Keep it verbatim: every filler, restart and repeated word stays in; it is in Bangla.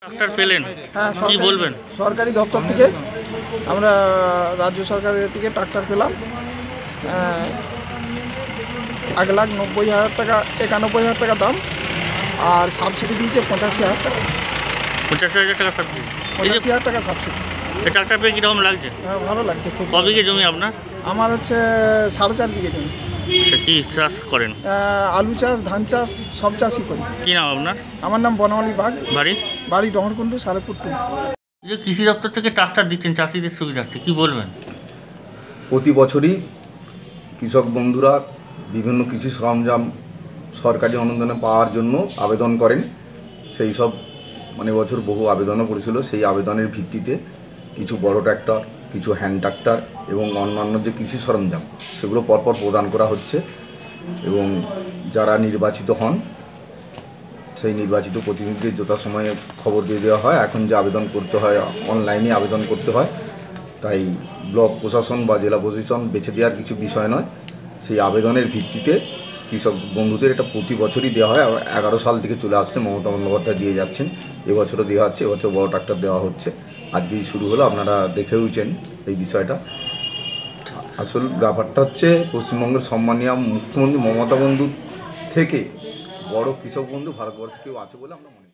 ট্রাক্টর পেলেন, হ্যাঁ কি বলবেন? সরকারি দপ্তর থেকে আমরা রাজ্য সরকারের থেকে ট্রাক্টর পেলাম। এক লাখ নব্বই হাজার টাকা একানব্বই হাজার টাকা দাম, আর সাবসিডি দিয়েছে পঁচাশি হাজার টাকা। পঁচাশি হাজার টাকা সাবসিডি, পঁচাশি হাজার টাকা সাবসিডি। এই ট্রাক্টর পেয়ে কীরকম লাগছে? হ্যাঁ ভালো লাগছে খুব। ক বিঘে জমি আপনার? আমার হচ্ছে সাড়ে চার বিঘে জমি। কী চাষ করেন? আলু চাষ, ধান চাষ, সব চাষই করি। কী নাম আপনার? আমার নাম বনমালী বাগ, বাড়ি? বাড়ি ডহরকুন্ডু, সালেপুর টু। যে কৃষি দপ্তর থেকে ট্রাক্টর দিচ্ছেন চাষিদের সুবিধার্থে, কী বলবেন? প্রতি বছরই কৃষক বন্ধুরা বিভিন্ন কৃষি সরঞ্জাম সরকারি অনুদানে পাওয়ার জন্য আবেদন করেন। সেই সব মানে বছর বহু আবেদনও করেছিল। সেই আবেদনের ভিত্তিতে কিছু বড় ট্র্যাক্টর, কিছু হ্যান্ড ট্র্যাক্টর এবং অন্যান্য যে কৃষি সরঞ্জাম সেগুলো পরপর প্রদান করা হচ্ছে, এবং যারা নির্বাচিত হন সেই নির্বাচিত প্রতিনিধিদের যথাসময়ে খবর দিয়ে দেওয়া হয়। এখন যে আবেদন করতে হয়, অনলাইনে আবেদন করতে হয়, তাই ব্লক প্রশাসন বা জেলা প্রশাসন বেছে দেওয়ার কিছু বিষয় নয়। সেই আবেদনের ভিত্তিতে কৃষক বন্ধুদের এটা প্রতি বছরই দেওয়া হয়। এগারো সাল থেকে চলে আসছে, মমতা বন্দ্যোপাধ্যায় দিয়ে যাচ্ছেন, এবছরও দেওয়া হচ্ছে। এবছর বড় ট্রাক্টর দেওয়া হচ্ছে, আজকেই শুরু হলো, আপনারা দেখেওছেন এই বিষয়টা। আসল ব্যাপারটা হচ্ছে পশ্চিমবঙ্গের সম্মানীয় মুখ্যমন্ত্রী মমতা বন্দ্যোপাধ্যায় থেকে বড় কৃষক বন্ধু ভারতবর্ষে কেউ আছে বলে আমরা মনে করি।